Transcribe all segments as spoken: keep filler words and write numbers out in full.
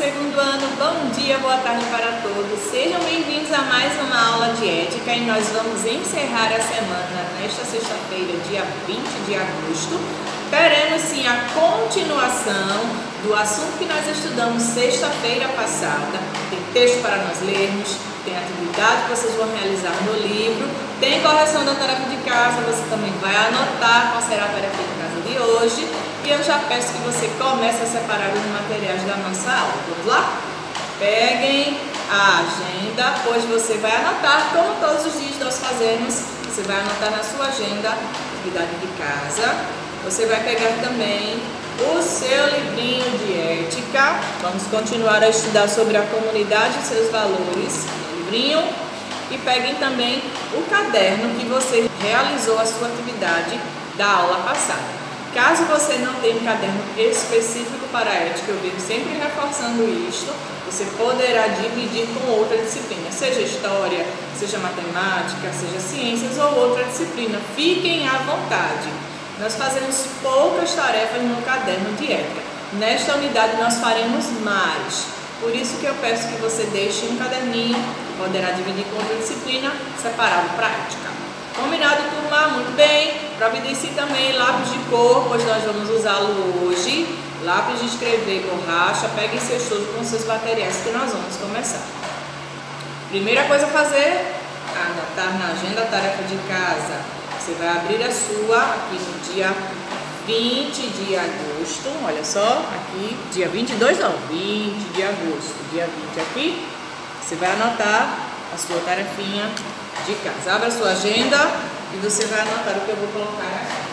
segundo ano, bom dia, boa tarde para todos. Sejam bem-vindos a mais uma aula de ética e nós vamos encerrar a semana nesta sexta-feira, dia vinte de agosto. Teremos sim a continuação do assunto que nós estudamos sexta-feira passada. Tem texto para nós lermos, tem atividade que vocês vão realizar no livro, tem correção da tarefa de casa, você também vai anotar qual será a tarefa de casa de hoje. E eu já peço que você comece a separar os materiais da nossa aula. Vamos lá? Peguem a agenda, pois você vai anotar, como todos os dias nós fazemos. Você vai anotar na sua agenda a atividade de casa. Você vai pegar também o seu livrinho de ética. Vamos continuar a estudar sobre a comunidade e seus valores. Livrinho. E peguem também o caderno que você realizou a sua atividade da aula passada. Caso você não tenha um caderno específico para a ética, eu venho sempre reforçando isto, você poderá dividir com outra disciplina, seja história, seja matemática, seja ciências ou outra disciplina. Fiquem à vontade. Nós fazemos poucas tarefas no caderno de ética. Nesta unidade nós faremos mais. Por isso que eu peço que você deixe um caderninho, poderá dividir com outra disciplina, separado para a ética. Combinado, turma? Muito bem. Providencie também lápis de cor, pois nós vamos usá-lo hoje. Lápis de escrever, borracha. Peguem seus tojos com seus materiais que nós vamos começar. Primeira coisa a fazer, anotar na agenda a tarefa de casa. Você vai abrir a sua aqui no dia vinte de agosto. Olha só, aqui, dia vinte e dois não, vinte de agosto. Dia vinte aqui. Você vai anotar a sua tarefinha de casa. Abra a sua agenda e você vai anotar o que eu vou colocar aqui.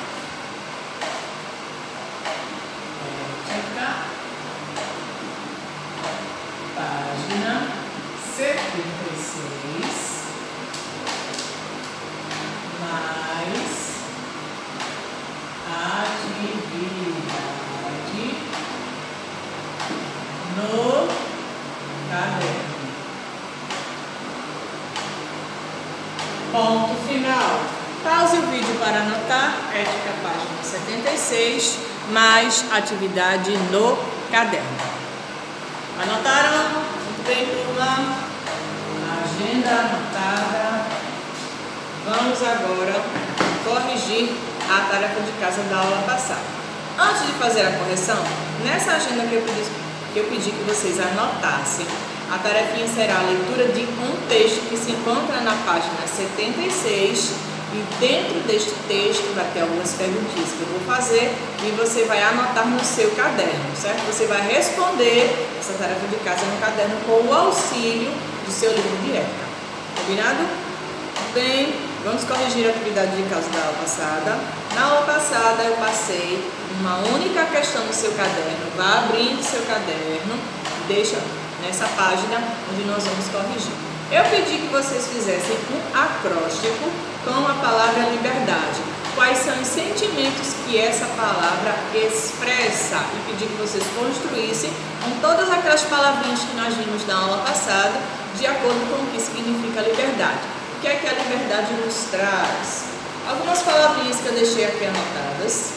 Ética, página setenta e seis, mais atividade no caderno. Ponto final. Pause o vídeo para anotar. Ética, página setenta e seis, mais atividade no caderno. Anotaram? Muito bem, turma. Agenda anotada. Vamos agora corrigir a tarefa de casa da aula passada. Antes de fazer a correção, nessa agenda que eu pedi que, eu pedi que vocês anotassem, a tarefinha será a leitura de um texto que se encontra na página setenta e seis e dentro deste texto vai ter algumas perguntinhas que eu vou fazer e você vai anotar no seu caderno, certo? Você vai responder essa tarefa de casa no caderno com o auxílio do seu livro de ética. Combinado? Bem, vamos corrigir a atividade de casa da aula passada. Na aula passada eu passei uma única questão no seu caderno. Vá abrindo seu caderno e deixa nessa página onde nós vamos corrigir. Eu pedi que vocês fizessem um acróstico com a palavra liberdade. Quais são os sentimentos que essa palavra expressa? E pedi que vocês construíssem com todas aquelas palavrinhas que nós vimos na aula passada, de acordo com o que significa liberdade. O que é que a liberdade nos traz? Algumas palavrinhas que eu deixei aqui anotadas.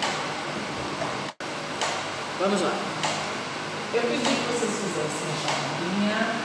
Vamos lá. Eu pedi que vocês fizessem a palavrinha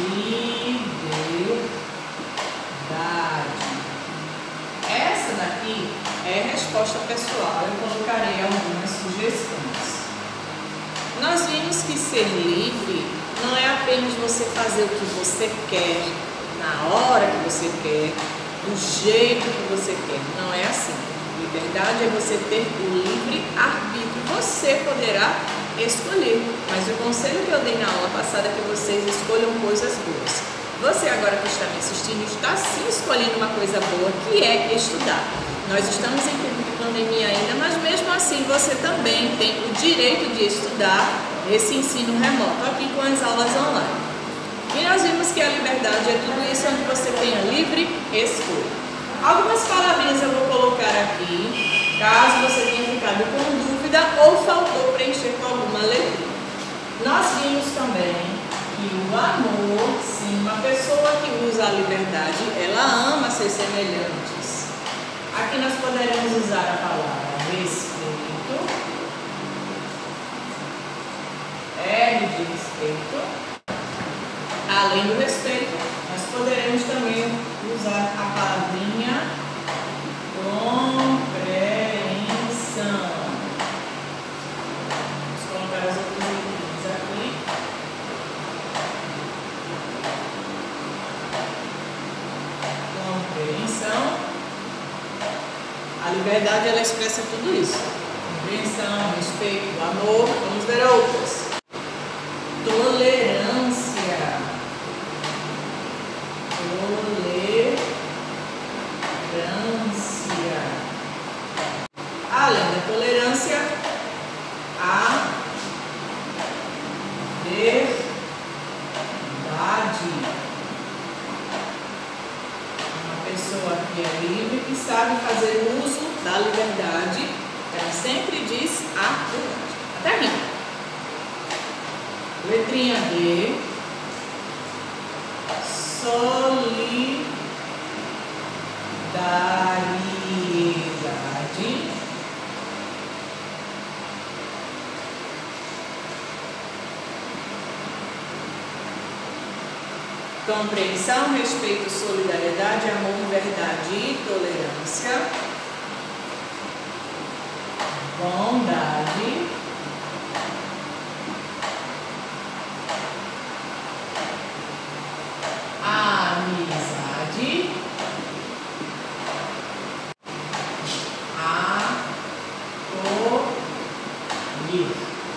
liberdade. Essa daqui é resposta pessoal. Eu colocarei algumas sugestões. Nós vimos que ser livre não é apenas você fazer o que você quer, na hora que você quer, do jeito que você quer. Não é assim. Liberdade é você ter o livre arbítrio. Você poderá escolher, mas o conselho que eu dei na aula passada é que vocês escolham coisas boas. Você agora que está me assistindo está sim escolhendo uma coisa boa, que é estudar. Nós estamos em tempo de pandemia ainda, mas mesmo assim você também tem o direito de estudar esse ensino remoto, aqui com as aulas online. E nós vimos que a liberdade é tudo isso onde você tem a livre escolha. Algumas palavrinhas eu vou colocar aqui, caso você tenha ficado com dúvida ou faltou preencher com alguma letra. Nós vimos também que o amor, sim, uma pessoa que usa a liberdade, ela ama seus semelhantes. Aqui nós poderemos usar a palavra respeito, R de respeito. Além do respeito, nós poderemos também usar a palavrinha compreensão. Vamos colocar as outras letrinhas aqui. Compreensão. A liberdade, ela expressa tudo isso. Compreensão, respeito, amor. Vamos ver outras. Tolerância. Tolerância. Além da tolerância, a verdade. Uma pessoa que é livre, que sabe fazer uso da liberdade, ela sempre diz a verdade. Até rima. Letrinha D. Solidariedade. Compreensão, respeito, solidariedade, amor, verdade e tolerância. Bondade. Amizade. Acolher.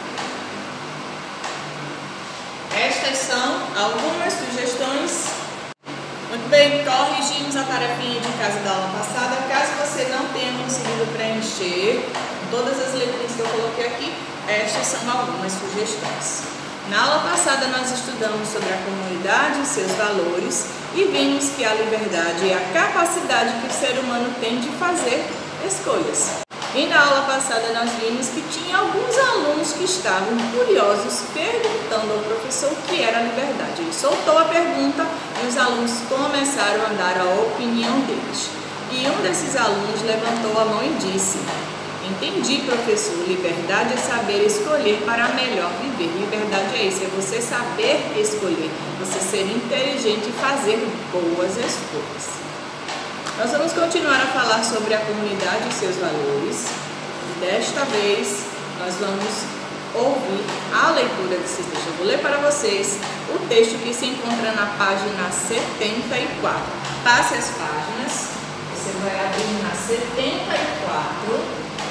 Estas são algumas sugestões. Muito bem, corrigimos a tarefinha de casa da aula passada. Caso você não tenha conseguido preencher todas as letrinhas que eu coloquei aqui, estas são algumas sugestões. Na aula passada nós estudamos sobre a comunidade e seus valores e vimos que a liberdade é a capacidade que o ser humano tem de fazer escolhas. E na aula passada nós vimos que tinha alguns alunos que estavam curiosos perguntando ao professor o que era a liberdade. Ele soltou a pergunta e os alunos começaram a dar a opinião deles. E um desses alunos levantou a mão e disse: entendi, professor, liberdade é saber escolher para melhor viver. Liberdade é isso, é você saber escolher, você ser inteligente e fazer boas escolhas. Nós vamos continuar a falar sobre a comunidade e seus valores. E desta vez nós vamos ouvir a leitura desse texto. Eu vou ler para vocês o texto que se encontra na página setenta e quatro. Passe as páginas, você vai abrir na setenta e quatro.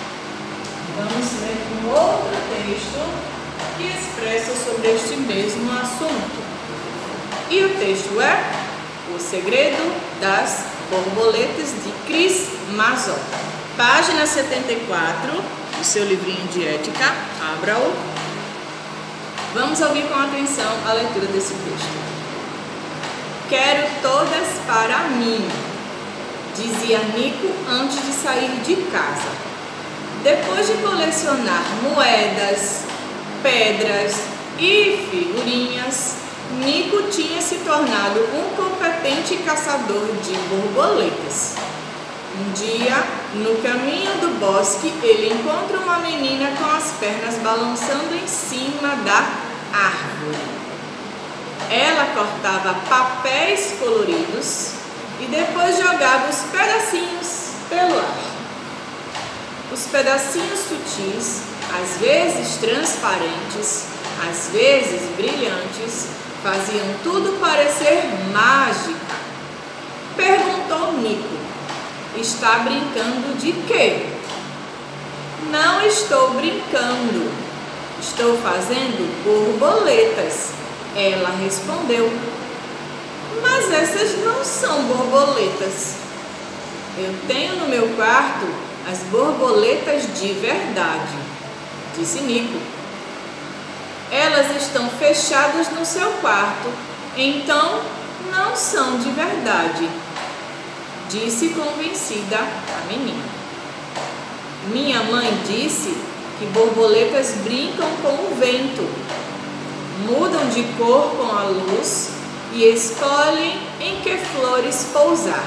Vamos ler um outro texto que expressa sobre este mesmo assunto. E o texto é O Segredo das Borboletas, de Chris Mazot. Página setenta e quatro, do seu livrinho de ética, abra-o. Vamos ouvir com atenção a leitura desse texto. Quero todas para mim, dizia Nico antes de sair de casa. Depois de colecionar moedas, pedras e figurinhas, Nico tinha se tornado um competente caçador de borboletas. Um dia, no caminho do bosque, ele encontra uma menina com as pernas balançando em cima da árvore. Ela cortava papéis coloridos e depois jogava os pedacinhos pelo ar. Os pedacinhos sutis, às vezes transparentes, às vezes brilhantes, faziam tudo parecer mágica. Perguntou Nico: está brincando de quê? Não estou brincando, estou fazendo borboletas, ela respondeu. Mas essas não são borboletas. Eu tenho no meu quarto as borboletas de verdade, disse Nico. Elas estão fechadas no seu quarto, então não são de verdade, disse convencida a menina. Minha mãe disse que borboletas brincam com o vento, mudam de cor com a luz e escolhem em que flores pousar.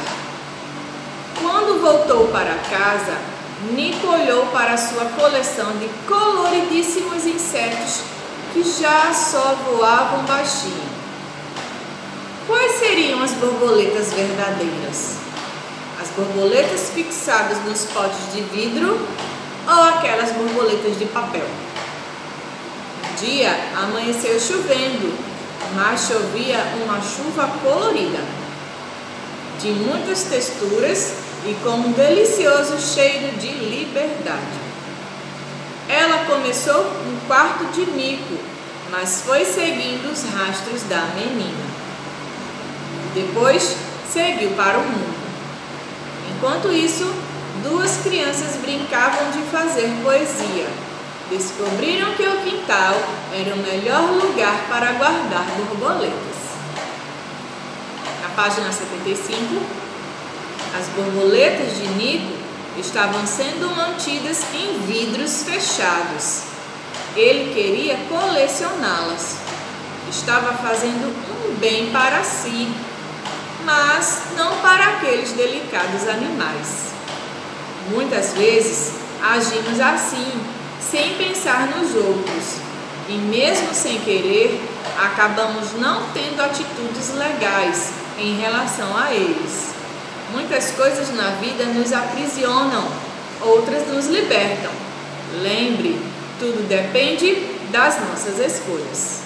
Quando voltou para casa, Nico olhou para sua coleção de coloridíssimos insetos que já só voavam baixinho. Quais seriam as borboletas verdadeiras? As borboletas fixadas nos potes de vidro ou aquelas borboletas de papel? Um dia amanheceu chovendo, mas chovia uma chuva colorida, de muitas texturas e com um delicioso cheiro de liberdade. Ela começou no quarto de Nico, mas foi seguindo os rastros da menina. Depois seguiu para o mundo. Enquanto isso, duas crianças brincavam de fazer poesia. Descobriram que o quintal era o melhor lugar para guardar borboletas. Na página setenta e cinco, as borboletas de Nico estavam sendo mantidas em vidros fechados. Ele queria colecioná-las. Estava fazendo um bem para si, mas não para aqueles delicados animais. Muitas vezes agimos assim, sem pensar nos outros, e mesmo sem querer, acabamos não tendo atitudes legais em relação a eles. Muitas coisas na vida nos aprisionam, outras nos libertam. Lembre, tudo depende das nossas escolhas.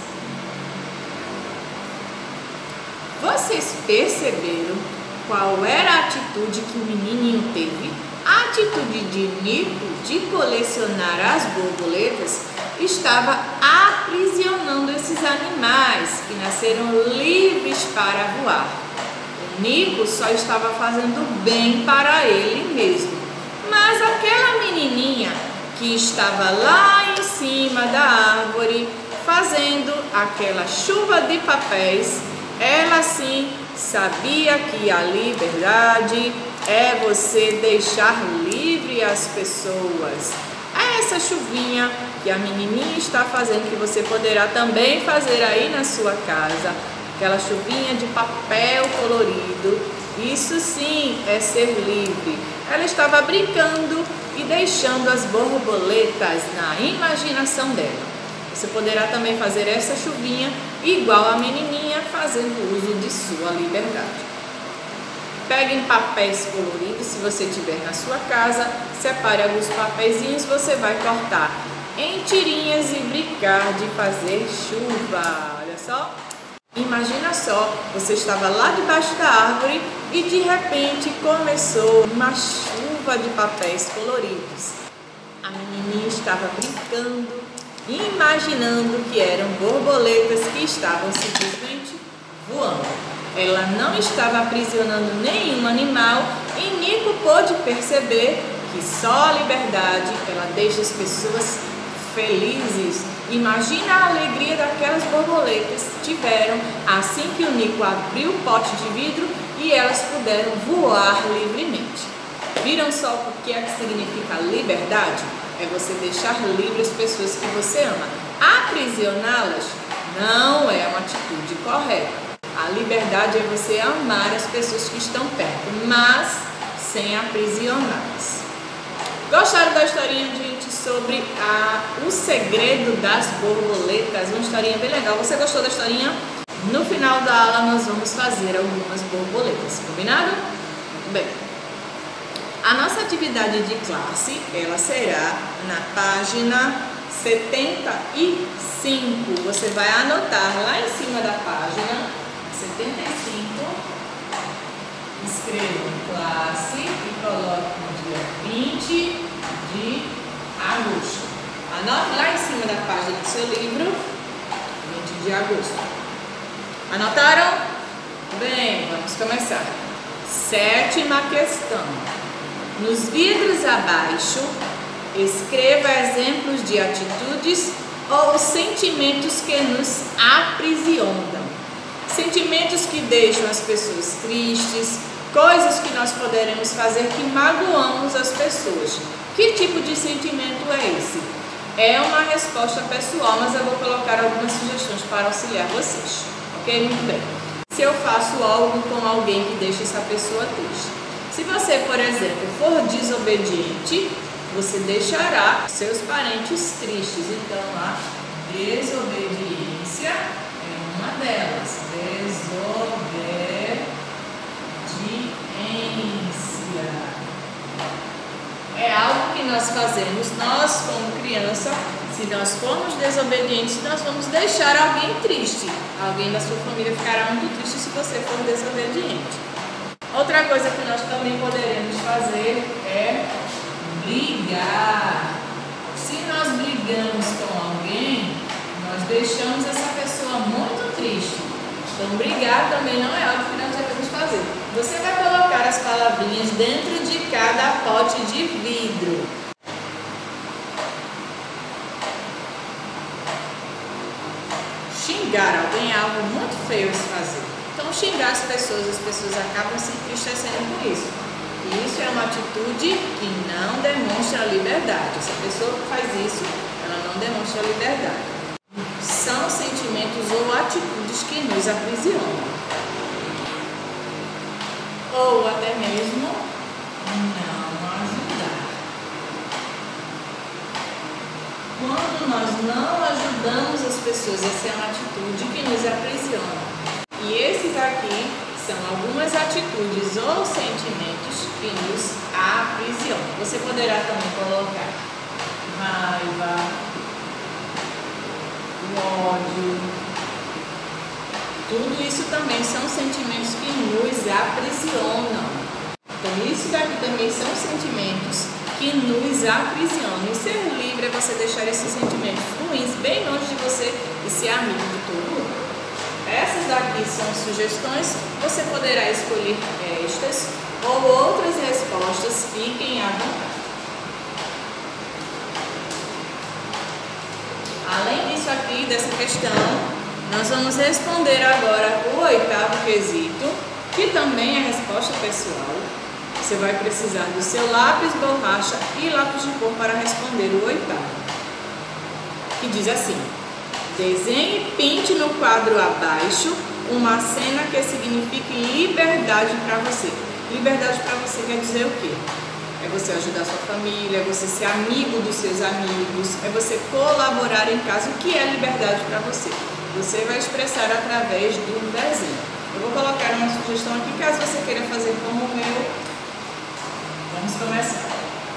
Vocês perceberam qual era a atitude que o menininho teve? A atitude de Nico de colecionar as borboletas estava aprisionando esses animais que nasceram livres para voar. O Nico só estava fazendo bem para ele mesmo, mas aquela menininha que estava lá em cima da árvore fazendo aquela chuva de papéis, ela sim sabia que a liberdade é você deixar livre as pessoas. É essa chuvinha que a menininha está fazendo, que você poderá também fazer aí na sua casa. Aquela chuvinha de papel colorido. Isso sim é ser livre. Ela estava brincando e deixando as borboletas na imaginação dela. Você poderá também fazer essa chuvinha igual a menininha, fazendo uso de sua liberdade. Peguem papéis coloridos, se você tiver na sua casa, separe alguns papeizinhos, você vai cortar em tirinhas e brincar de fazer chuva. Olha só. Imagina só, você estava lá debaixo da árvore e de repente começou uma chuva de papéis coloridos. A menininha estava brincando, imaginando que eram borboletas que estavam simplesmente voando. Ela não estava aprisionando nenhum animal e Nico pôde perceber que só a liberdade ela deixa as pessoas felizes. Imagina a alegria daquelas borboletas que tiveram assim que o Nico abriu o pote de vidro e elas puderam voar livremente. Viram só o que é que significa liberdade? É você deixar livre as pessoas que você ama. Aprisioná-las não é uma atitude correta. A liberdade é você amar as pessoas que estão perto, mas sem aprisioná-las. Gostaram da historinha, gente, sobre a, o segredo das borboletas? Uma historinha bem legal. Você gostou da historinha? No final da aula nós vamos fazer algumas borboletas, combinado? Bem, a nossa atividade de classe, ela será na página setenta e cinco. Você vai anotar lá em cima da página setenta e cinco, escreva classe e coloque no dia vinte de agosto. Anote lá em cima da página do seu livro, vinte de agosto. Anotaram? Bem, vamos começar. Sétima questão. Nos vidros abaixo, escreva exemplos de atitudes ou sentimentos que nos aprisionam. Sentimentos que deixam as pessoas tristes, coisas que nós poderemos fazer que magoamos as pessoas. Que tipo de sentimento é esse? É uma resposta pessoal, mas eu vou colocar algumas sugestões para auxiliar vocês. Ok? Muito bem. Se eu faço algo com alguém que deixa essa pessoa triste. Se você, por exemplo, for desobediente, você deixará seus parentes tristes. Então, a desobediência. Desobediência é uma delas. Desobediência é algo que nós fazemos, nós como criança. Se nós formos desobedientes, nós vamos deixar alguém triste. Alguém da sua família ficará muito triste se você for desobediente. Outra coisa que nós também poderemos fazer é brigar. Se nós brigamos com alguém, nós deixamos essa pessoa muito triste. Então, brigar também não é algo que nós devemos fazer. Você vai colocar as palavrinhas dentro de cada pote de vidro. Xingar alguém é algo muito feio de se fazer. Então, xingar as pessoas, as pessoas acabam se entristecendo com isso. E isso é uma atitude que não demonstra liberdade. Se a pessoa que faz isso, ela não demonstra liberdade. São sentimentos ou atitudes que nos aprisionam. Ou até mesmo não ajudar. Quando nós não ajudamos as pessoas, essa é uma atitude que nos aprisiona. E esses aqui são algumas atitudes ou sentimentos que nos aprisionam. Você poderá também colocar raiva, ódio. Tudo isso também são sentimentos que nos aprisionam. Então isso daqui também são sentimentos que nos aprisionam. E ser livre é você deixar esses sentimentos ruins bem longe de você e ser amigo de todo mundo. Essas daqui são sugestões, você poderá escolher estas ou outras respostas, fiquem à vontade. Além disso aqui, dessa questão, nós vamos responder agora o oitavo quesito, que também é resposta pessoal. Você vai precisar do seu lápis, borracha e lápis de cor para responder o oitavo. Que diz assim: desenhe e pinte no quadro abaixo uma cena que signifique liberdade para você. Liberdade para você quer dizer o quê? É você ajudar sua família, é você ser amigo dos seus amigos, é você colaborar em casa. O que é liberdade para você? Você vai expressar através do desenho. Eu vou colocar uma sugestão aqui, caso você queira fazer como o meu. Vamos começar.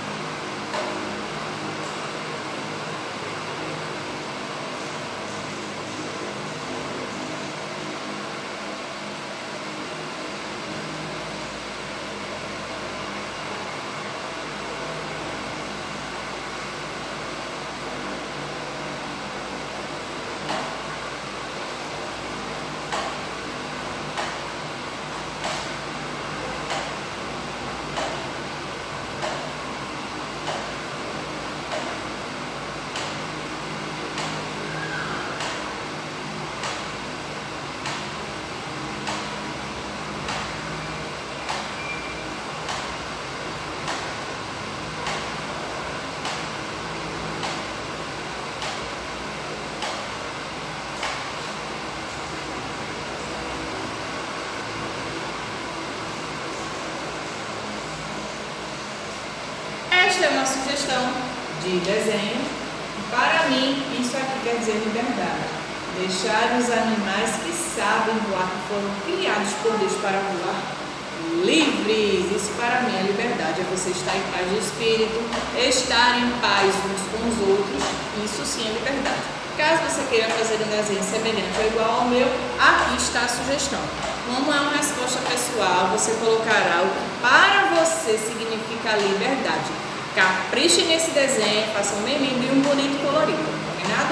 Esta é uma sugestão de desenho. Para mim, isso aqui quer dizer liberdade. Deixar os animais que sabem voar, que foram criados por Deus para voar, livres. Isso para mim é liberdade. É você estar em paz de espírito, estar em paz uns com os outros. Isso sim é liberdade. Caso você queira fazer um desenho semelhante ou igual ao meu, aqui está a sugestão. Como é uma resposta pessoal, você colocará o que para você significa liberdade. Capriche nesse desenho, faça um bem lindo e um bonito colorido, combinado?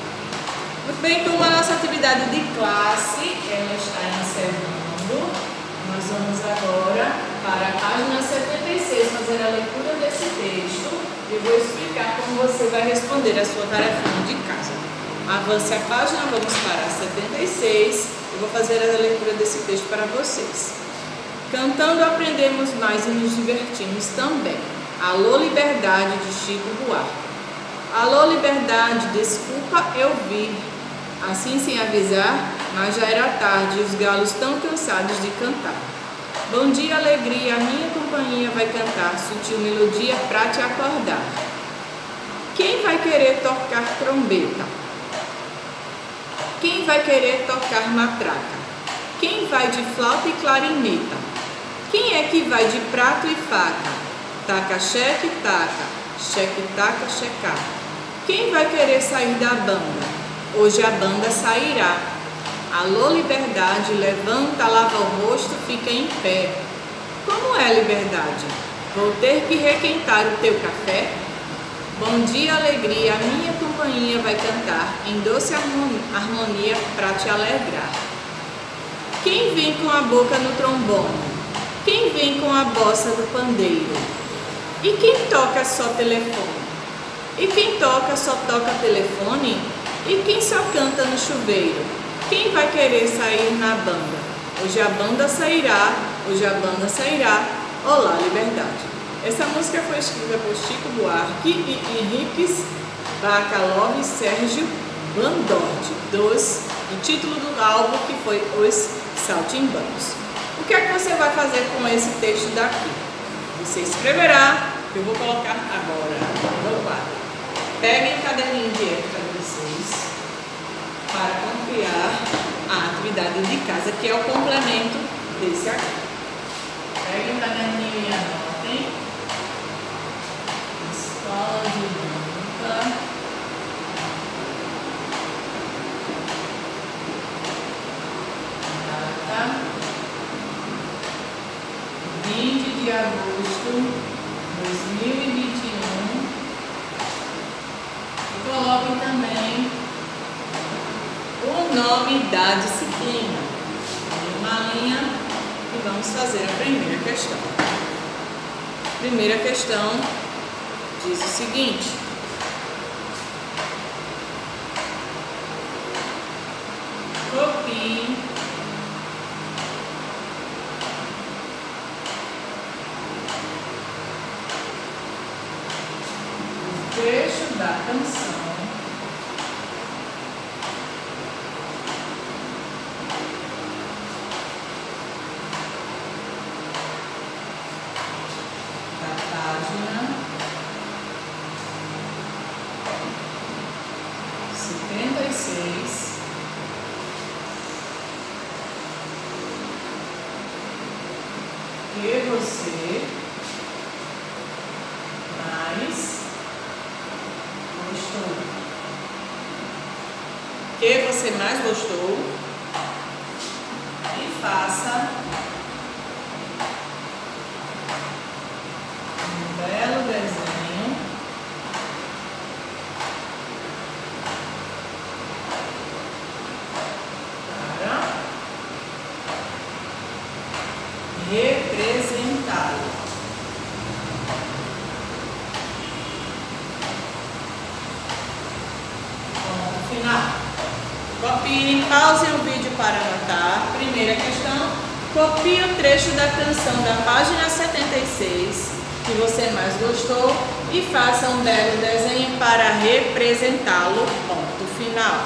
Muito bem, turma, a nossa atividade de classe, ela está encerrando. Nós vamos agora para a página setenta e seis fazer a leitura desse texto e vou explicar como você vai responder a sua tarefinha de casa. Avance a página, vamos para a setenta e seis, eu vou fazer a leitura desse texto para vocês. Cantando aprendemos mais e nos divertimos também. Alô, liberdade, de Chico Buarque. Alô, liberdade, desculpa eu vir, assim sem avisar, mas já era tarde e os galos tão cansados de cantar. Bom dia, alegria, a minha companhia vai cantar, sutil melodia pra te acordar. Quem vai querer tocar trombeta? Quem vai querer tocar matraca? Quem vai de flauta e clarineta? Quem é que vai de prato e faca? Taca, cheque, taca, cheque, taca, checar. Quem vai querer sair da banda? Hoje a banda sairá. Alô, liberdade, levanta, lava o rosto, fica em pé. Como é liberdade? Vou ter que requentar o teu café? Bom dia, alegria, a minha companhia vai cantar em doce harmonia pra te alegrar. Quem vem com a boca no trombone? Quem vem com a bossa do pandeiro? E quem toca só telefone? E quem toca só toca telefone? E quem só canta no chuveiro? Quem vai querer sair na banda? Hoje a banda sairá, hoje a banda sairá. Olá, liberdade. Essa música foi escrita por Chico Buarque e Henriques Bacalov e Sérgio Bandordi, dos, do título do álbum que foi Os Saltimbancos. O que é que você vai fazer com esse texto daqui? Você escreverá, que eu vou colocar agora no quadro. Peguem o caderninho de ética de vocês para ampliar a atividade de casa, que é o complemento desse aqui. Peguem o caderninho e anotem. Escola Dinâmica. Data vinte de agosto de dois mil e vinte e um. E coloquem também o nome da disciplina. Uma linha e vamos fazer a primeira questão. Primeira questão diz o seguinte: copie o trecho da canção da página setenta e seis que você mais gostou. Que você mais gostou e faça um belo desenho para representá-lo. Ponto final. Copie, pause o vídeo para anotar. Primeira questão: copie o trecho da canção da página setenta e seis que você mais gostou e faça um belo desenho para representá-lo. Ponto final.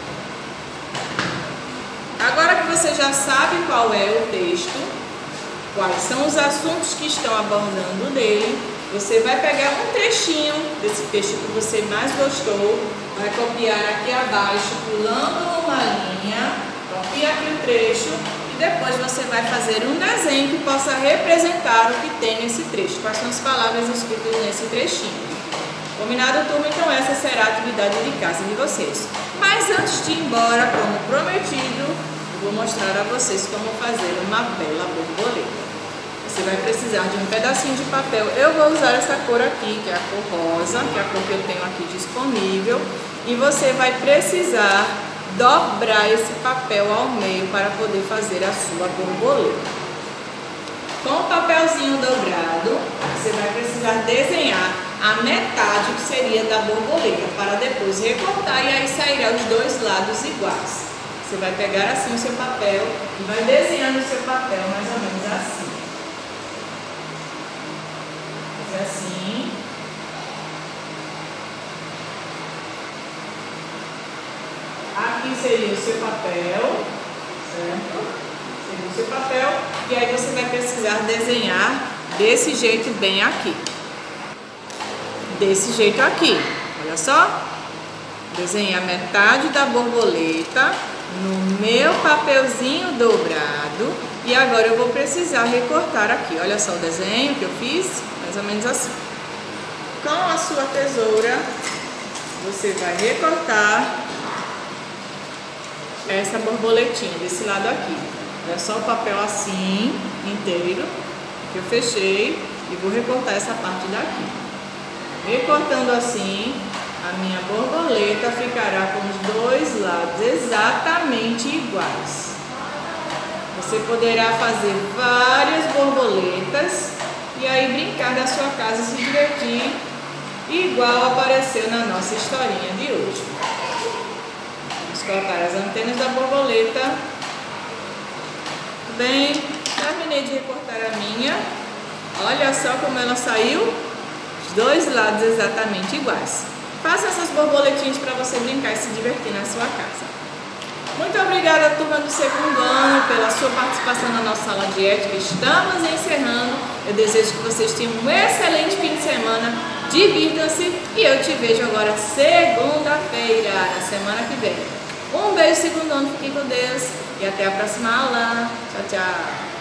Agora que você já sabe qual é o texto, quais são os assuntos que estão abordando dele, você vai pegar um trechinho desse texto que você mais gostou, vai copiar aqui abaixo, pulando uma linha, copia aqui o trecho e depois você vai fazer um desenho que possa representar o que tem nesse trecho, quais são as palavras escritas nesse trechinho. Combinado, turma? Então essa será a atividade de casa de vocês. Mas antes de ir embora, como prometido, eu vou mostrar a vocês como fazer uma bela borboleta. Você vai precisar de um pedacinho de papel. Eu vou usar essa cor aqui, que é a cor rosa, que é a cor que eu tenho aqui disponível. E você vai precisar dobrar esse papel ao meio para poder fazer a sua borboleta. Com o papelzinho dobrado, você vai precisar desenhar a metade que seria da borboleta, para depois recortar e aí sairá os dois lados iguais. Você vai pegar assim o seu papel e vai desenhando o seu papel mais ou menos assim. Assim. Aqui seria o seu papel, certo? Seria o seu papel e aí você vai precisar desenhar desse jeito bem aqui. Desse jeito aqui, olha só. Desenhei a metade da borboleta no meu papelzinho dobrado e agora eu vou precisar recortar aqui. Olha só o desenho que eu fiz, mais ou menos assim. Com a sua tesoura, você vai recortar essa borboletinha desse lado aqui. É só o papel assim, inteiro, que eu fechei e vou recortar essa parte daqui. Recortando assim, a minha borboleta ficará com os dois lados exatamente iguais. Você poderá fazer várias borboletas e aí brincar da sua casa e se divertir, igual apareceu na nossa historinha de hoje. Vamos colocar as antenas da borboleta. Bem, terminei de recortar a minha. Olha só como ela saiu, os dois lados exatamente iguais. Faça essas borboletinhas para você brincar e se divertir na sua casa. Muito obrigada, turma do segundo ano, pela sua participação na nossa aula de ética. Estamos encerrando. Eu desejo que vocês tenham um excelente fim de semana. Divirtam-se e eu te vejo agora segunda-feira, na semana que vem. Um beijo, segundo ano, fiquem com Deus e até a próxima aula. Tchau, tchau.